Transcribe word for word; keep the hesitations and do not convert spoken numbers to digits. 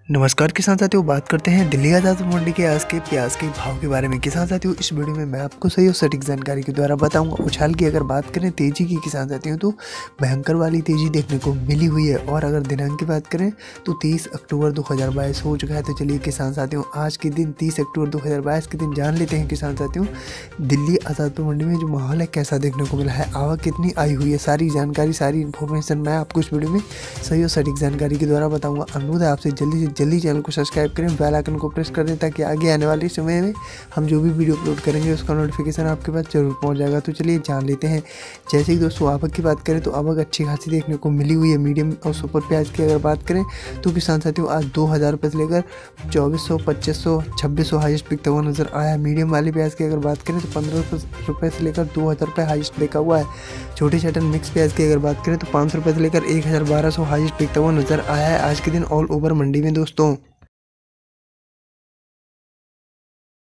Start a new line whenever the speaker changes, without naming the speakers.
नमस्कार किसान साथियों, बात करते हैं दिल्ली आज़ाद मंडी के आज के प्याज के भाव के बारे में। किसान साथियों, इस वीडियो में मैं आपको सही और सटीक जानकारी के द्वारा बताऊंगा। उछाल की अगर बात करें तेजी की किसान साथियों, तो भयंकर वाली तेजी देखने को मिली हुई है। और अगर दिनांक की बात करें तो तीस अक्टूबर दो हज़ार बाईस हो चुका है। तो चलिए किसान साथियों, आज के दिन तीस अक्टूबर दो हज़ार बाईस के दिन जान लेते हैं किसान साथियों, दिल्ली आज़ाद मंडी में जो माहौल है कैसा देखने को मिला है, आवक कितनी आई हुई है, सारी जानकारी सारी इन्फॉर्मेशन मैं आपको इस वीडियो में सही और सटीक जानकारी के द्वारा बताऊंगा। अनुरोध है आपसे जल्दी से जल्दी चैनल को सब्सक्राइब करें, बेल आइकन को प्रेस कर दें ताकि आगे आने वाले समय में हम जो भी वीडियो अपलोड करेंगे उसका नोटिफिकेशन आपके पास जरूर पहुंच जाएगा। तो चलिए जान लेते हैं। जैसे कि दोस्तों आवक की बात करें तो आवक अच्छी खासी देखने को मिली हुई है। मीडियम और सुपर प्याज की अगर बात करें तो किसान साथियों आज दो हज़ार रुपये से लेकर चौबीस सौ पच्चीस सौ छब्बीस सौ हाइस्ट बिकता हुआ नजर आया है। मीडियम वाली प्याज की अगर बात करें तो पंद्रह रुपये से लेकर दो हज़ार रुपये हाइस्ट बिका हुआ है। छोटी छटन मिक्स प्याज की अगर बात करें तो पाँच सौ रुपये से लेकर एक हज़ार बारह सौ हाइस्ट बिकता हुआ नजर आया है आज के दिन ऑल ओवर मंडी में दोस्तों।